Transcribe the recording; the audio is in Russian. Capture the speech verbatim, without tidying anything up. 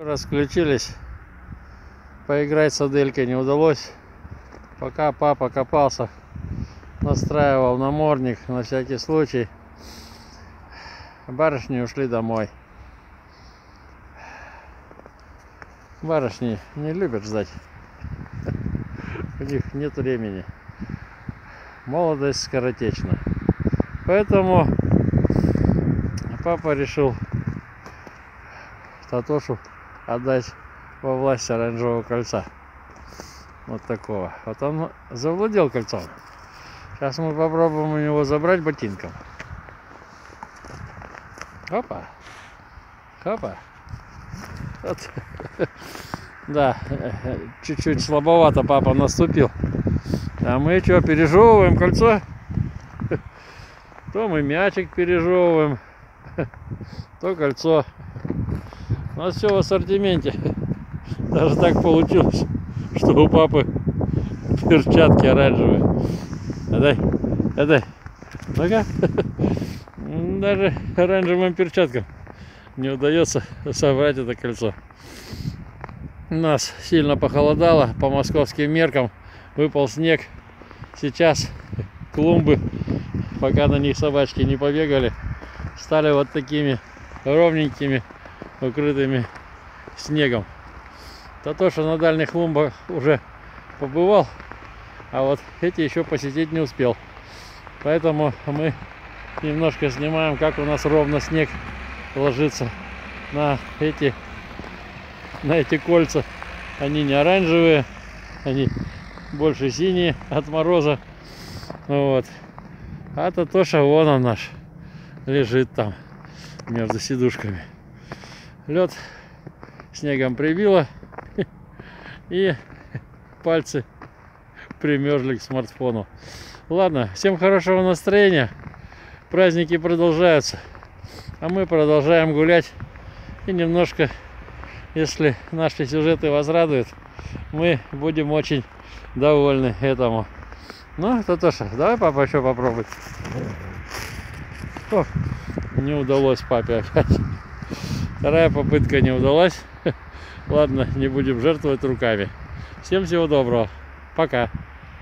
Расключились. Поиграть с Аделькой не удалось. Пока папа копался, настраивал намордник на всякий случай. Барышни ушли домой. Барышни не любят ждать. У них нет времени. Молодость скоротечна. Поэтому папа решил Татошу отдать во власть оранжевого кольца. Вот такого. Вот он завладел кольцом. Сейчас мы попробуем у него забрать ботинком. Опа. Опа. Вот. Да, чуть-чуть слабовато папа наступил. А мы что, пережевываем кольцо? То мы мячик пережевываем, то кольцо. У нас все в ассортименте. Даже так получилось, что у папы перчатки оранжевые. Отдай, отдай. Ну-ка. Даже оранжевым перчаткам не удается собрать это кольцо. У нас сильно похолодало, по московским меркам выпал снег. Сейчас клумбы, пока на них собачки не побегали, стали вот такими ровненькими, укрытыми снегом. Татоша на дальних клумбах уже побывал, а вот эти еще посетить не успел. Поэтому мы немножко снимаем, как у нас ровно снег ложится на эти на эти кольца. Они не оранжевые, они больше синие от мороза. Вот. А Татоша, вон он наш, лежит там между сидушками. Лед снегом прибило, и пальцы примерзли к смартфону. Ладно, всем хорошего настроения. Праздники продолжаются, а мы продолжаем гулять. И немножко, если наши сюжеты вас радуют, мы будем очень довольны этому. Ну, Татоша, давай папа еще попробуй. О, не удалось папе опять. Вторая попытка не удалась. Ладно, не будем жертвовать руками. Всем всего доброго. Пока.